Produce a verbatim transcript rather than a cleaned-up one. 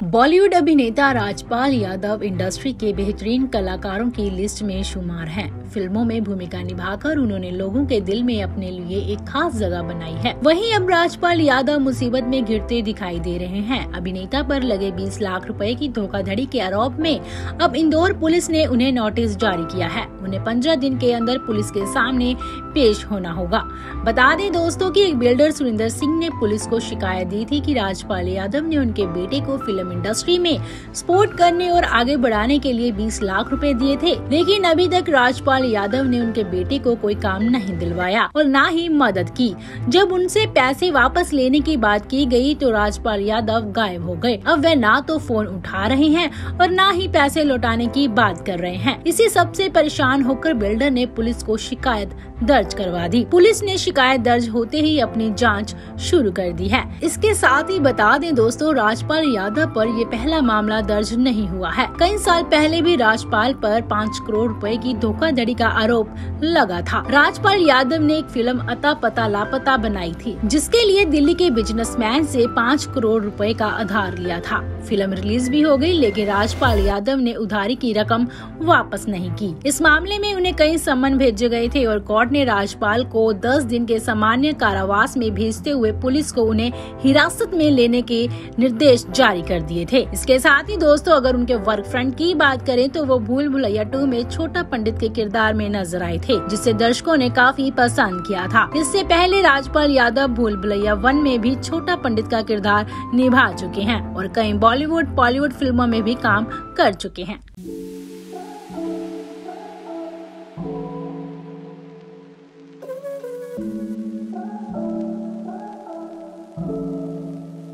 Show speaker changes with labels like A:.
A: बॉलीवुड अभिनेता राजपाल यादव इंडस्ट्री के बेहतरीन कलाकारों की लिस्ट में शुमार हैं। फिल्मों में भूमिका निभाकर उन्होंने लोगों के दिल में अपने लिए एक खास जगह बनाई है। वहीं अब राजपाल यादव मुसीबत में घिरते दिखाई दे रहे हैं। अभिनेता पर लगे बीस लाख रुपए की धोखाधड़ी के आरोप में अब इंदौर पुलिस ने उन्हें नोटिस जारी किया है। उन्हें पंद्रह दिन के अंदर पुलिस के सामने पेश होना होगा। बता दें दोस्तों कि एक बिल्डर सुरेंद्र सिंह ने पुलिस को शिकायत दी थी कि राजपाल यादव ने उनके बेटे को फिल्म इंडस्ट्री में सपोर्ट करने और आगे बढ़ाने के लिए बीस लाख रुपए दिए थे, लेकिन अभी तक राजपाल यादव ने उनके बेटे को कोई काम नहीं दिलवाया और ना ही मदद की। जब उनसे पैसे वापस लेने की बात की गई तो राजपाल यादव गायब हो गए। अब वे ना तो फोन उठा रहे हैं और ना ही पैसे लौटाने की बात कर रहे हैं। इसी सबसे परेशान होकर बिल्डर ने पुलिस को शिकायत दर्ज करवा दी। पुलिस ने शिकायत दर्ज होते ही अपनी जांच शुरू कर दी है। इसके साथ ही बता दें दोस्तों, राजपाल यादव पर ये पहला मामला दर्ज नहीं हुआ है। कई साल पहले भी राजपाल पर पाँच करोड़ रुपए की धोखाधड़ी का आरोप लगा था। राजपाल यादव ने एक फिल्म अता पता लापता बनाई थी, जिसके लिए दिल्ली के बिजनेसमैन से पाँच करोड़ रुपए का उधार लिया था। फिल्म रिलीज भी हो गई, लेकिन राजपाल यादव ने उधारी की रकम वापस नहीं की। इस मामले में उन्हें कई सम्मन भेजे गए थे और कोर्ट ने राजपाल को दस दिन के सामान्य कारावास में भेजते हुए पुलिस को उन्हें हिरासत में लेने के निर्देश जारी कर दिए थे। इसके साथ ही दोस्तों, अगर उनके वर्क फ्रंट की बात करें तो वो भूल भुलैया टू में छोटा पंडित के किरदार में नजर आए थे, जिसे दर्शकों ने काफी पसंद किया था। इससे पहले राजपाल यादव भूल भुलैया वन में भी छोटा पंडित का किरदार निभा चुके हैं और कई बॉलीवुड बॉलीवुड फिल्मों में भी काम कर चुके हैं।